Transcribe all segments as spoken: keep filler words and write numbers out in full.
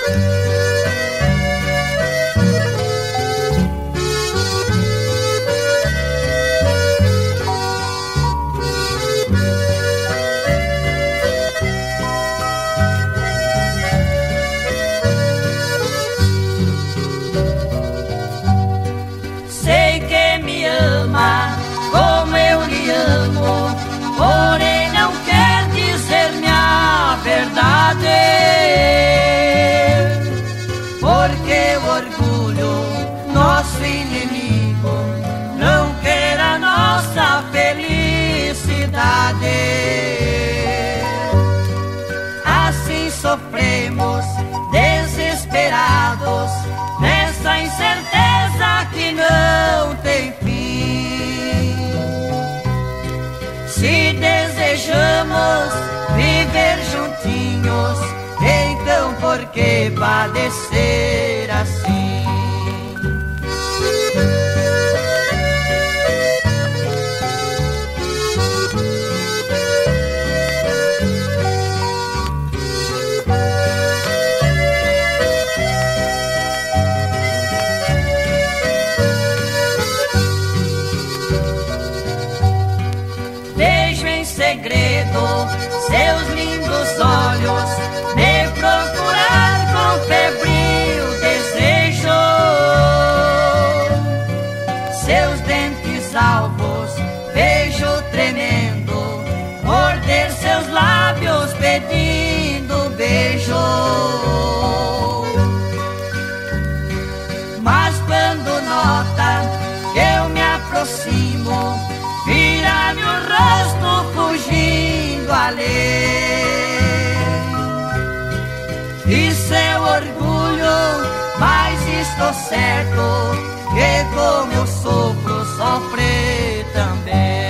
Sei que me ama como eu lhe amo, porém não quer dizer-me a verdade, porque o orgulho, nosso inimigo, não quer a nossa felicidade. Assim sofremos, desesperados, nessa incerteza que não tem fim. Se desejamos viver juntinhos, então por que padecer assim? Segredo, seus lindos olhos me procurar com febril desejo, seus dentes alvos vejo tremendo, morder seus lábios pedindo beijo. Mas quando nota que eu me aproximo, vira-me o rosto fugindo além. E seu orgulho, mas estou certo que como eu sofro, sofre também.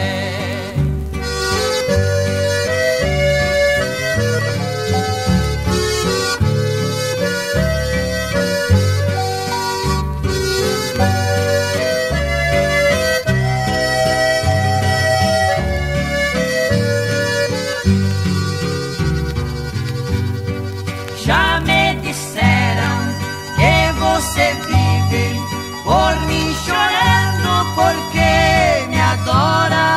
Já me disseram que você vive por mim chorando porque me adora.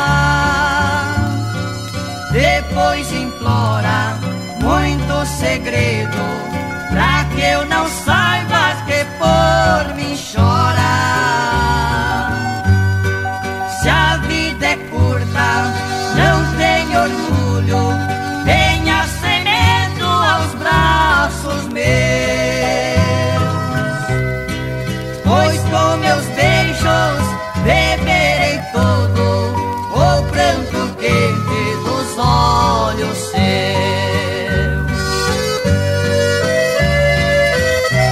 Depois implora muito segredo pra que eu não saiba que por mim chora. Se a vida é curta, não tem orgulho, tenha sem medo aos braços meus, pois com meus beijos beberei todo o pranto quente dos olhos seus.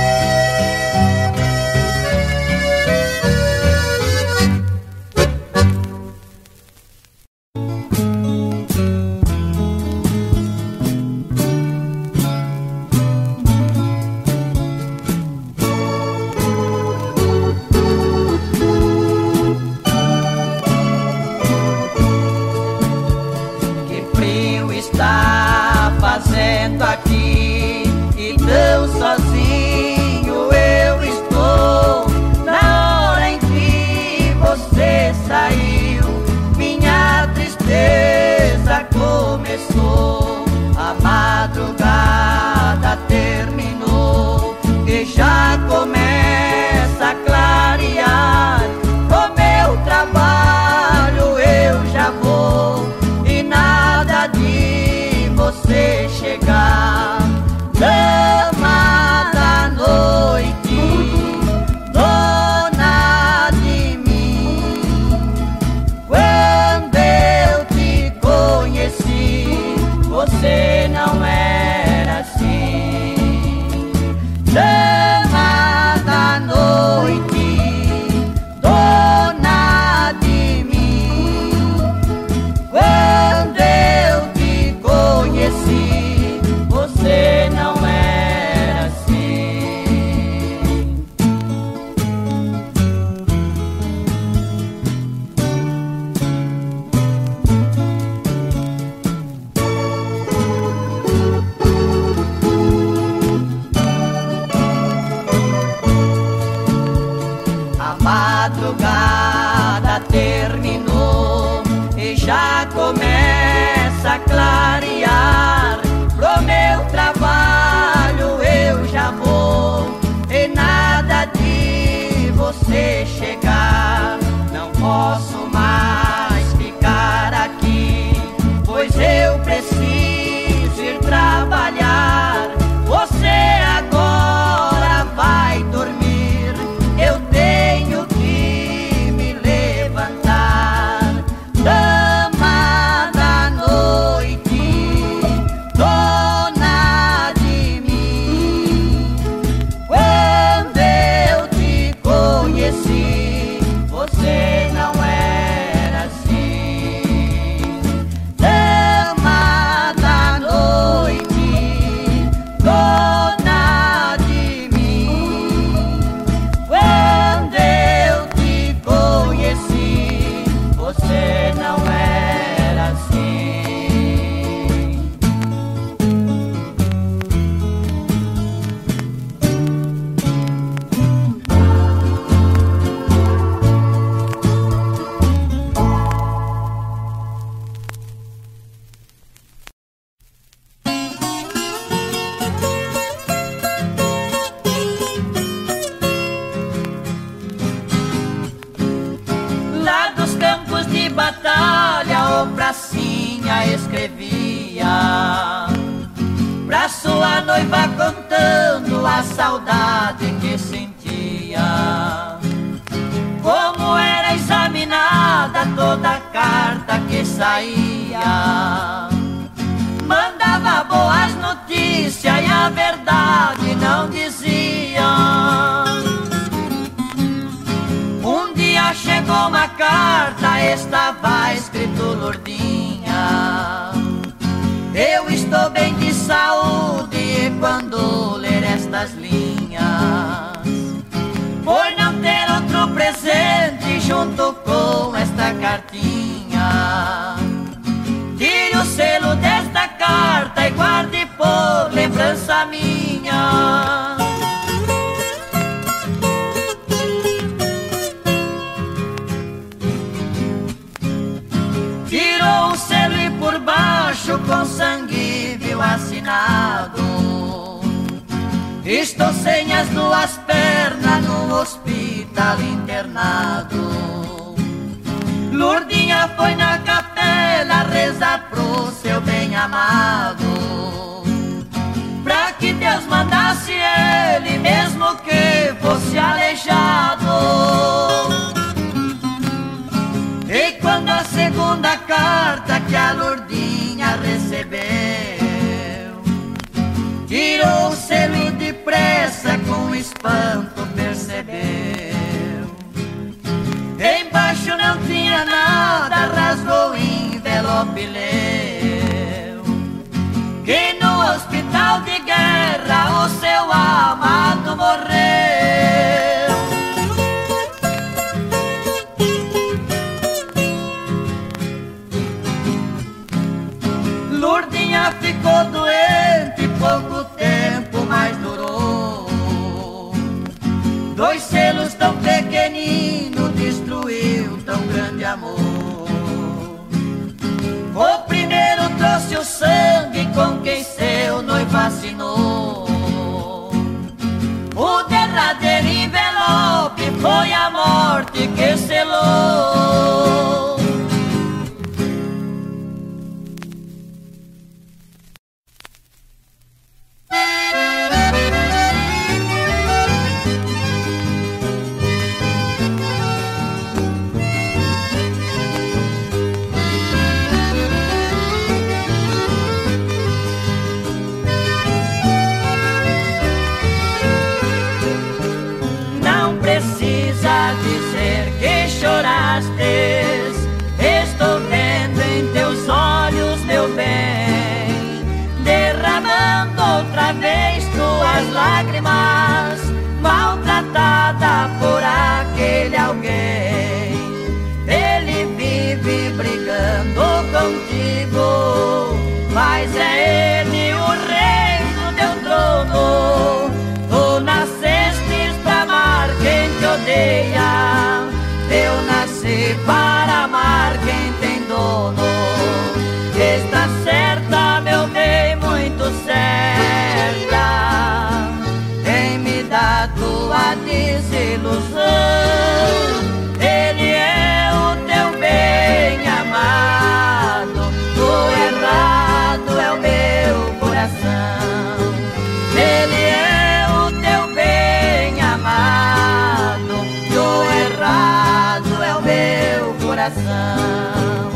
a noiva contando a saudade que sentia, como era examinada toda carta que saía. Mandava boas notícias e a verdade não dizia. Um dia chegou uma carta, estava escrito: Lourdinha, eu estou bem de saúde, e quando ler estas linhas, por não ter outro presente junto com esta cartinha, tire o selo desta carta e guarde por lembrança minha. Tirou o selo e por baixo com sangue viu assinado: estou sem as duas pernas no hospital internado. Lourdinha foi na capela rezar pro seu bem-amado, pra que Deus mandasse ele, mesmo que fosse aleijado. E quando a segunda carta que a Lourdinha recebeu, tirou o selo depressa, com espanto percebeu. Embaixo não tinha nada, rasgou o envelope e leu que no hospital de guerra o seu amado morreu. Lourdinha ficou doente, pouco tempo mais durou. Dois selos tão pequeninos destruiu tão grande amor. O primeiro trouxe o sangue com quem seu noivo assinou. O derradeiro envelope foi a morte que selou. Dizer que chorastes, estou vendo em teus olhos, meu bem, derramando outra vez tuas lágrimas, maltratada por aquele alguém. Ele vive brigando contigo, mas é ele o rei do teu trono. Tu nascestes pra amar quem te odeia, eu nasci para amar quem tem dono. Está certa, meu bem, muito certa, em me dar tua desilusão. Ele é o teu bem amado, o errado é o meu coração. Ele é o teu bem amado, o errado é o meu coração.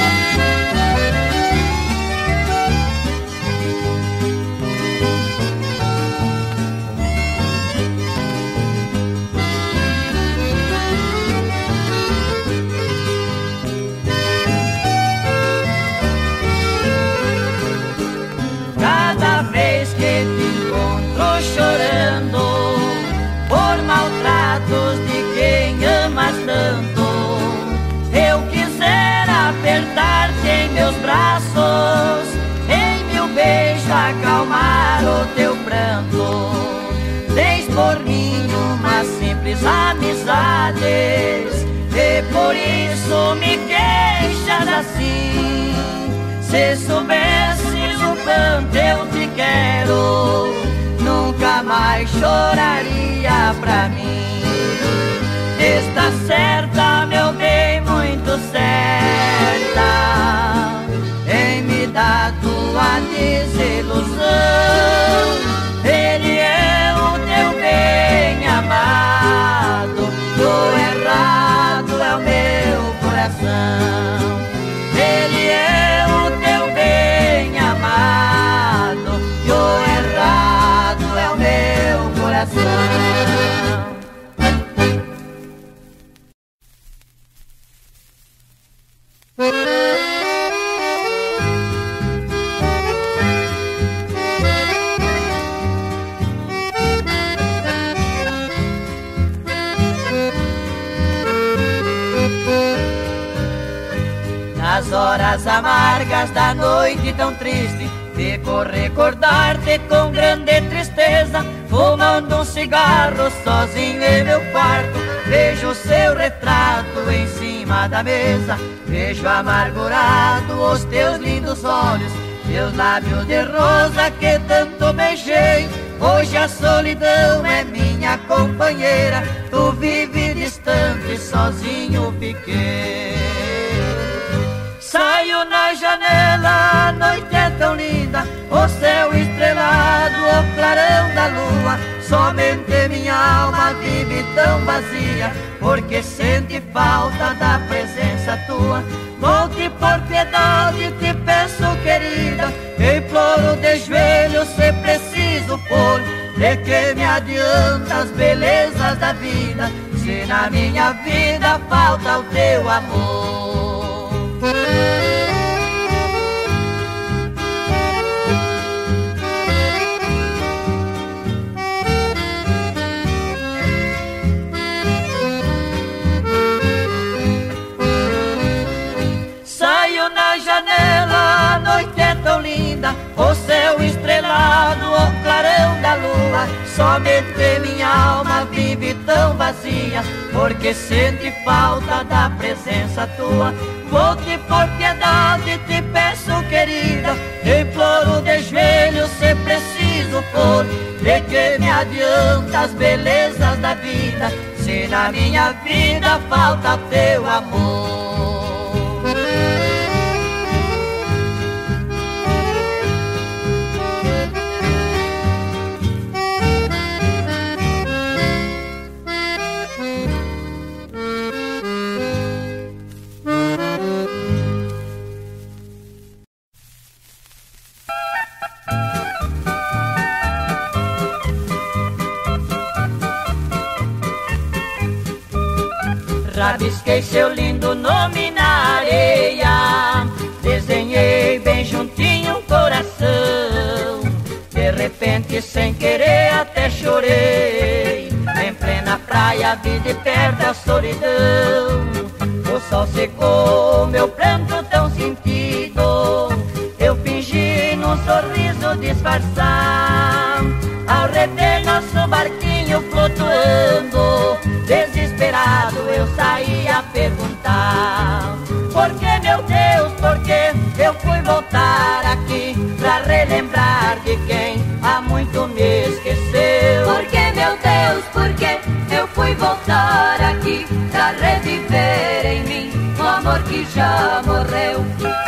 Cada vez que te encontro chorando por maltratos de quem amas tanto, eu quisera apertar-te em meus braços, em meu beijo acalmar o teu pranto. Tens por mim uma simples amizade, e por isso me queixas assim. Se soubesses o quanto eu te quero, nunca mais choraria pra mim. Está certa, meu bem, muito certa, em me dar tua desilusão. nas horas amargas da noite tão triste, fico recordar-te com grande tristeza, fumando um cigarro sozinho em meu quarto. Vejo seu retrato em cima da mesa, vejo amargurado os teus lindos olhos, teus lábios de rosa que tanto beijei. Hoje a solidão é minha companheira, tu vive distante, sozinho fiquei. Saio na janela, a noite é tão linda, o céu estrelado, o clarão da lua. Somente minha alma vive tão vazia, porque sente falta da presença tua. Volte por piedade, te peço querida, imploro de joelhos se preciso for. De que me adianta as belezas da vida, se na minha vida falta o teu amor. Saio na janela, a noite é tão linda, o céu estrelado, o clarão da lua. Somente minha alma vive tão vazia, porque sente falta da presença tua. Volte por piedade, te peço querida, imploro de joelhos se preciso for. De que me adianta as belezas da vida, se na minha vida falta teu amor. Rabisquei seu lindo nome na areia, desenhei bem juntinho um coração. De repente, sem querer, até chorei. Em plena praia, vi de perto a solidão. O sol secou meu pranto tão sentido. Eu fingi num sorriso disfarçar, ao rever nosso barquinho flutuando. Desesperado eu saí a perguntar: por que, meu Deus, por que eu fui voltar aqui pra relembrar de quem há muito me esqueceu? Por que, meu Deus, por que eu fui voltar aqui pra reviver em mim o amor que já morreu?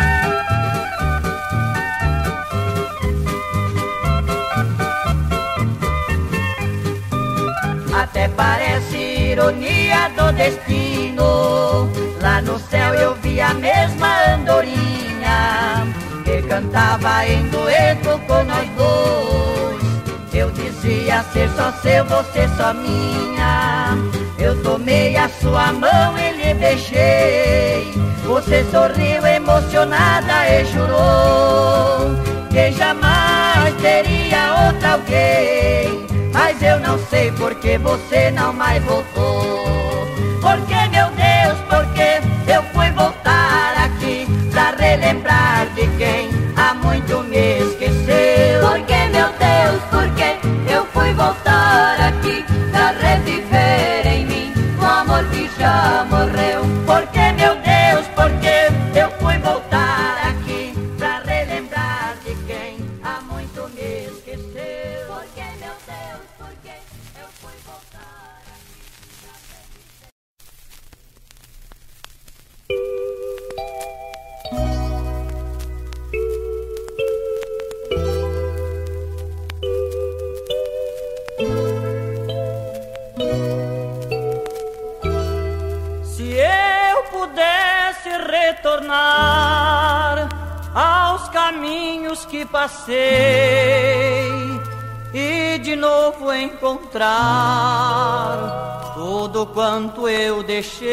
Até parece ironia do destino, lá no céu eu vi a mesma andorinha que cantava em dueto com nós dois. Eu dizia ser só seu, você só minha. Eu tomei a sua mão e lhe beijei. Você sorriu emocionada e jurou que jamais teria outra alguém. Mas eu não sei por que você não mais voltou. Por que, meu Deus, por que eu fui voltar aqui pra relembrar de quem há muito me esqueceu? Por que, meu Deus, por que eu fui voltar aqui pra reviver em mim o amor que já morreu? Por que, meu Deus, por que eu fui voltar aqui pra relembrar de quem há muito me esqueceu? Por que, meu Deus, por que eu fui voltar aqui pra reviver? Se eu pudesse retornar aos caminhos que passei e de novo encontrar tudo quanto eu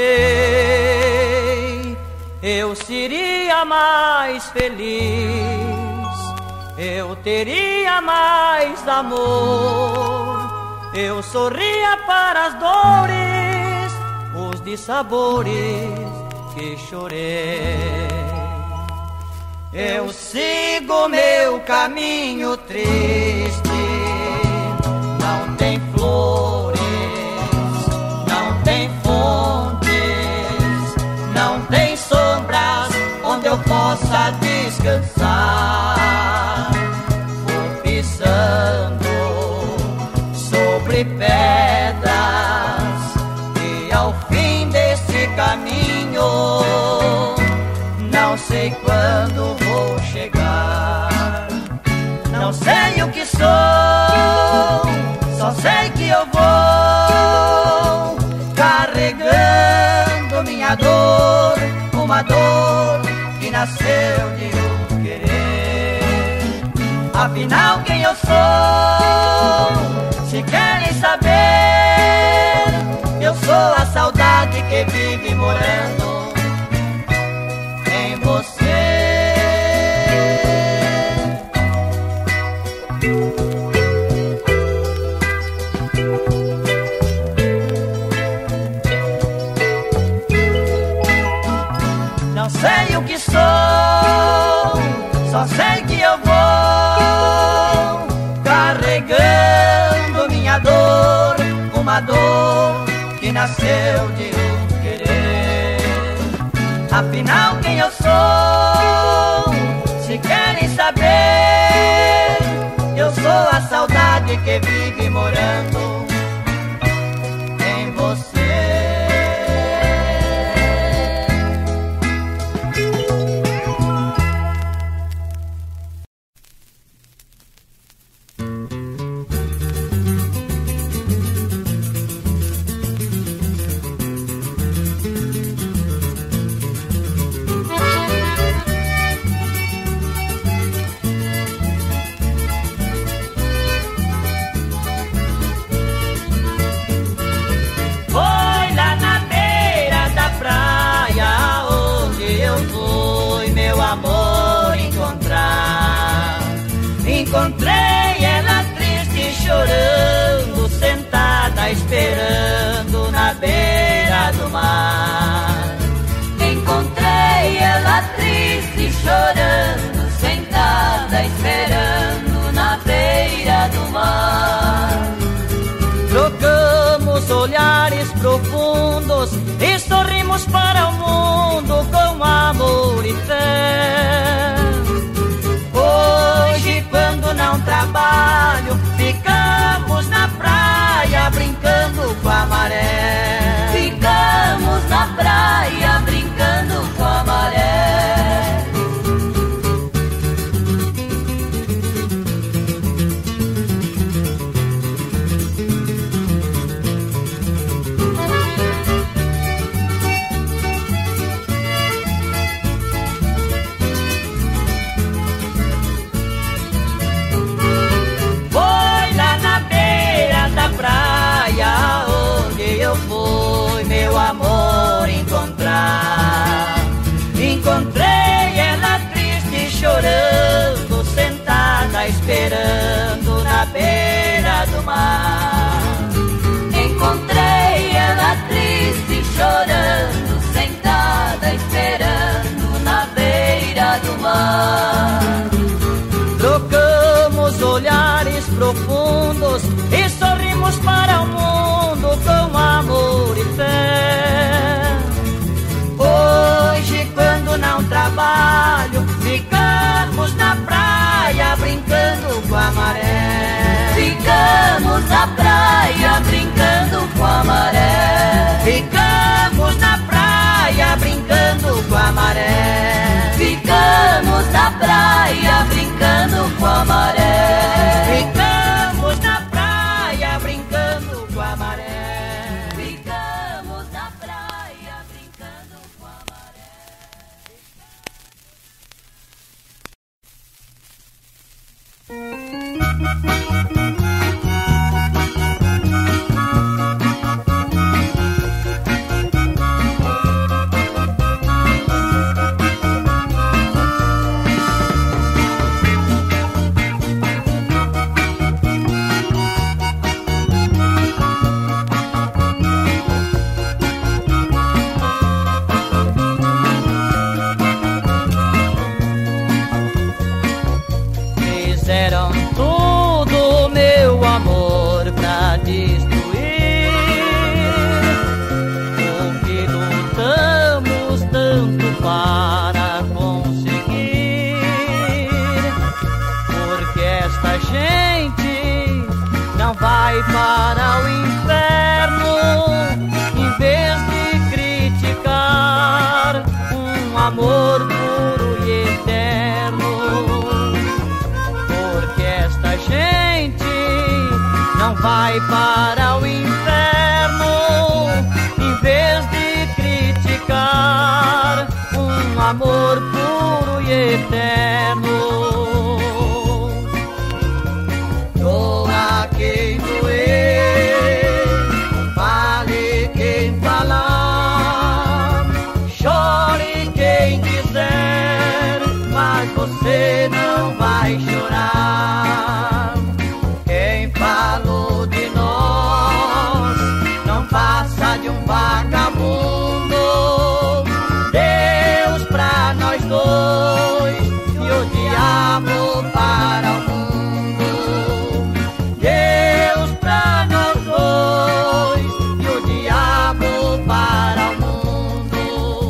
deixei, eu seria mais feliz, eu teria mais amor, eu sorria para as dores, os dissabores que chorei. eu sigo meu caminho triste. Não tem flores, não tem fontes, não tem sombras onde eu possa descansar. Vou pisando sobre pedras e ao fim desse caminho não sei quando vou chegar. Não sei o que sou, só sei que eu vou carregando minha dor, uma dor que nasceu de um querer. Afinal, quem eu sou? Se querem saber, eu sou a saudade que vive morando em você. Não sei o que sou, só sei que eu vou carregando minha dor, uma dor que nasceu de um querer. Afinal, quem eu sou? Se querem saber, eu sou a saudade que vive morando em você. Encontrei ela triste chorando, sentada esperando na beira do mar. Encontrei ela triste chorando, sentada esperando na beira do mar. Trocamos olhares profundos e sorrimos para o mundo com amor e fé. Hoje, quando não trabalho, ficamos na praia brincando com a maré. Ficamos na praia brincando com a maré. Praia onde eu fui meu amor encontrar. Encontrei ela triste chorando, sentada esperando na beira do mar. Encontrei ela triste chorando, sentada esperando na beira do mar. Trocamos olhares profundos e sorrimos para o mundo com amor e fé. Hoje, quando não trabalho, ficamos na praia brincando com a maré. Ficamos na praia brincando com a maré. Ficamos na praia brincando com a maré. Ficamos na praia brincando com a maré. Ficamos na praia brincando com a maré. Ficamos na praia brincando com a maré. vai para o inferno, em vez de criticar um amor puro e eterno. Porque esta gente não vai para o inferno, em vez de criticar um amor puro e eterno. Doa quem doer, fale quem falar, chore quem quiser, mas você não vai chorar. Quem falou de nós não passa de um vagabundo. Deus pra nós dois e o diabo para o mundo. Deus pra nós dois e o diabo para o mundo.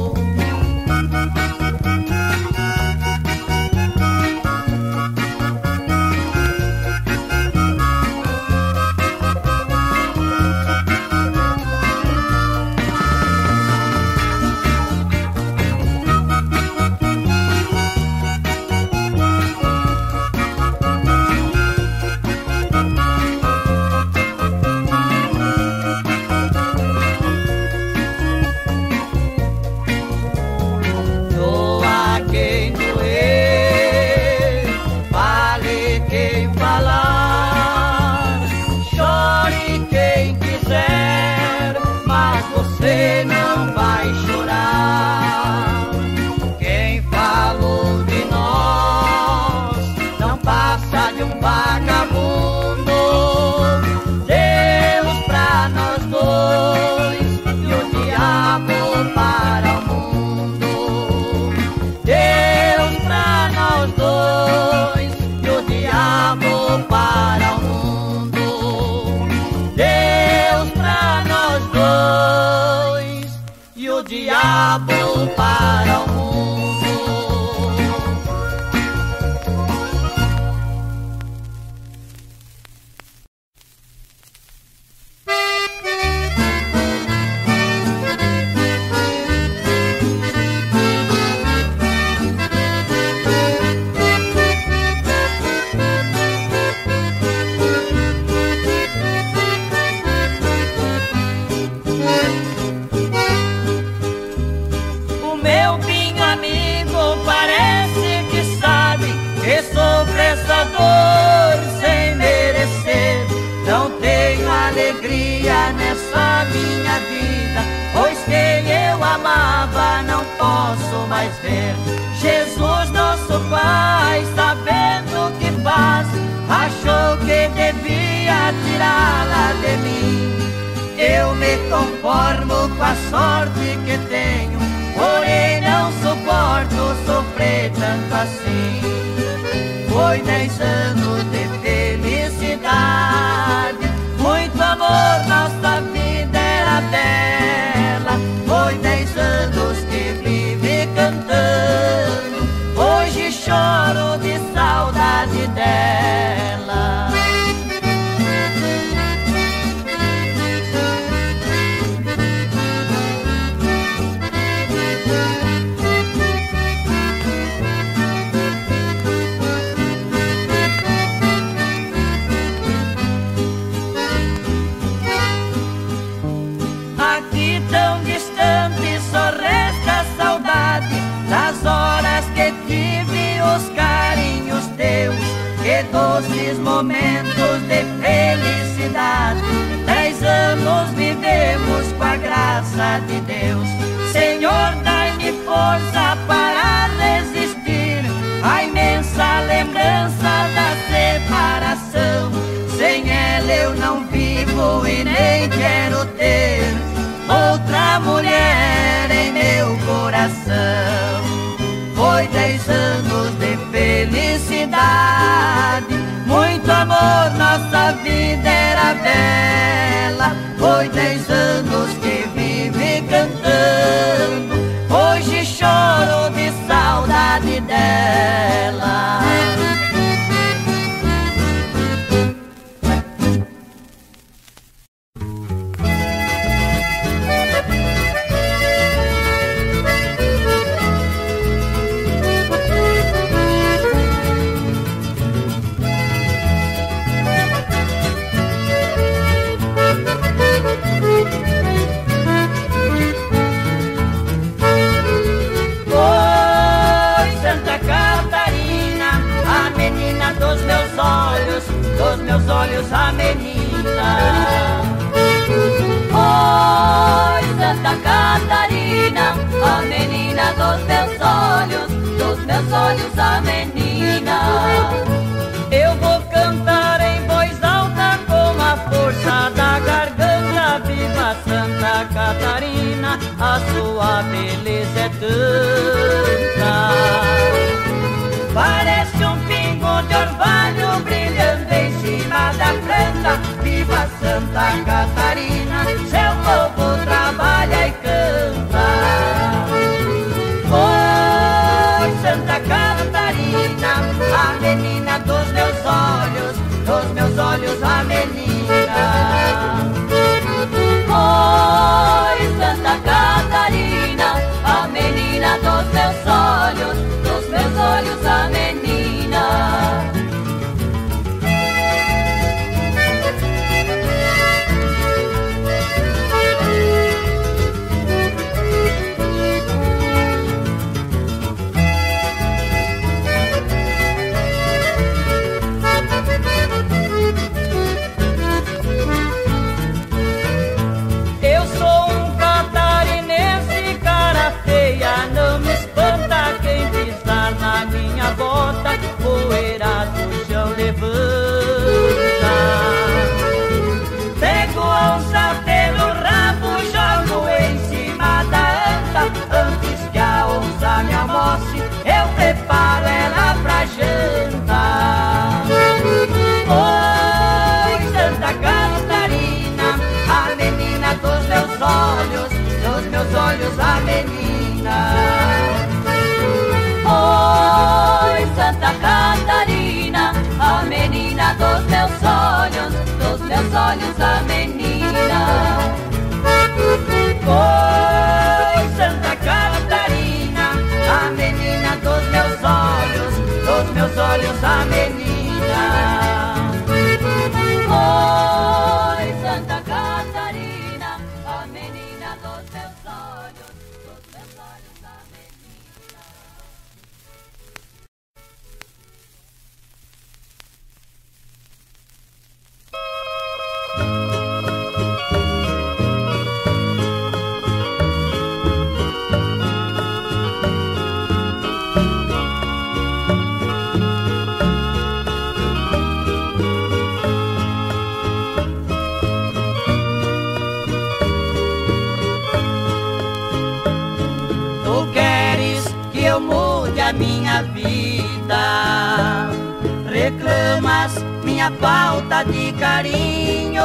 Doa quem doer, fale quem falar, chore quem quiser, mas você não vai chorar. Quem falou de nós não passa de um vagabundo. Deus pra nós dois e o diabo para o mundo. Deus pra nós dois e o diabo para o mundo. Deus pra nós dois e o diabo para o mundo. O meu pinho amigo parece que sabe que sou prestador sem merecer. Não tenho alegria nessa minha vida, pois quem eu amava não posso mais ver. Jesus, nosso Pai, sabendo o que faz, achou que devia tirá-la de mim. Eu me conformo com a sorte que tenho, porém não suporto sofrer tanto assim. Foi dez anos de felicidade, muito amor, nossa vida era bela. Foi dez anos que vivi cantando, hoje choro de saudade dela. Aqui tão distante só resta saudade das horas que tive, os carinhos teus, que doces momentos de felicidade. Dez anos vivemos com a graça de Deus. Senhor, dai-me força para resistir à imensa lembrança da separação. Sem ela eu não vivo e nem quero ter outra mulher em meu coração. Foi dez anos de felicidade, muito amor, nossa vida era bela. Foi dez anos que vivi cantando, hoje choro de saudade dela. olhos a menina. Oi, Santa Catarina, a menina dos meus olhos, dos meus olhos a menina. Eu vou cantar em voz alta com a força da garganta. Viva Santa Catarina, a sua beleza é tanta. Parece um pingo de orvalho brilhando em cima da planta. Viva Santa Catarina, seu povo trabalha e canta. Oi, Santa Catarina, a menina dos meus olhos, dos meus olhos a menina. Oi, Santa Catarina, a menina dos meus olhos, dos meus olhos a menina. Não me espanta quem pisar na minha bota, poeira do chão levanta. Pego a onça pelo rabo, jogo em cima da anta. Antes que a onça me almoce, eu preparo ela pra janta. Oi, Santa Catarina, a menina dos meus olhos, dos meus olhos a menina. Oi, Santa Catarina, a menina dos meus olhos, dos meus olhos a menina. Oi, Santa Catarina, a menina dos meus olhos, dos meus olhos a menina. Oi, Santa Catarina, a menina dos meus olhos, dos meus olhos a menina. Mude a minha vida, reclamas minha falta de carinho.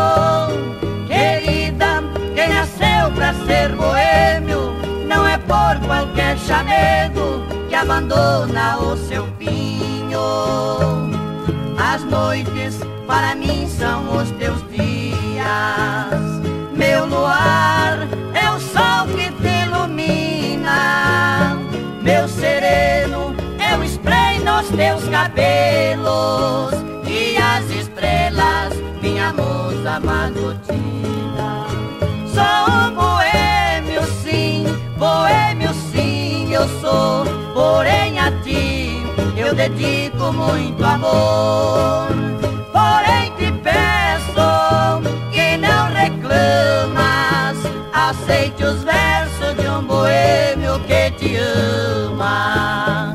Querida, quem nasceu pra ser boêmio, não é por qualquer chamego que abandona o seu pinho. As noites para mim são os teus dias, meu luar é o sol que te ilumina. Meu sereno é o spray nos teus cabelos e as estrelas, minha musa matutina. Sou um boêmio sim, boêmio sim eu sou, porém a ti eu dedico muito amor. Porém te peço que não reclamas, aceite os versos de um boêmio que te ama.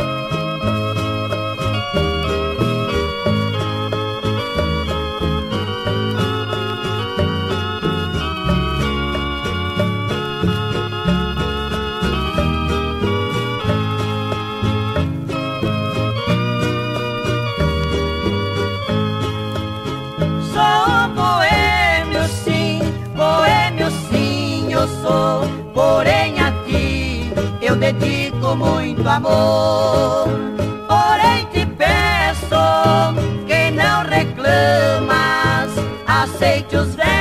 Sou boêmio sim, boêmio sim eu sou, porém a ti eu dedico muito amor. Porém te peço que não reclamas, aceite os versos